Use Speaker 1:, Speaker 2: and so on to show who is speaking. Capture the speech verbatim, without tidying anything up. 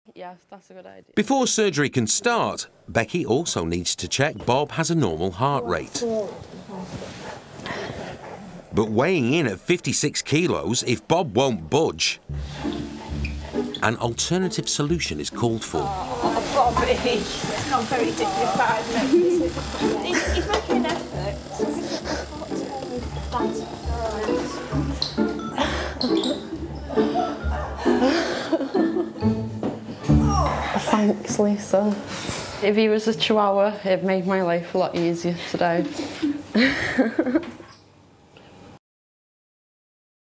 Speaker 1: Yes, that's a good idea.
Speaker 2: Before surgery can start, Becky also needs to check Bob has a normal heart rate. But weighing in at fifty-six kilos, if Bob won't budge, an alternative solution is called for.
Speaker 3: Oh, Bobby! It's not very dignified, is it? He's, he's making an effort.
Speaker 1: Thanks, Lisa. If he was a chihuahua, it made my life a lot easier today.